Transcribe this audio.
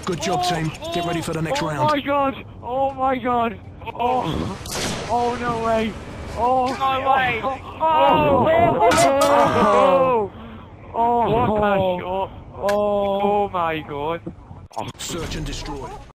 Good job, team. Get ready for the next round. Oh my god! Oh my god! Oh no way! Oh No way! what a shot! Oh my god! Search and destroy.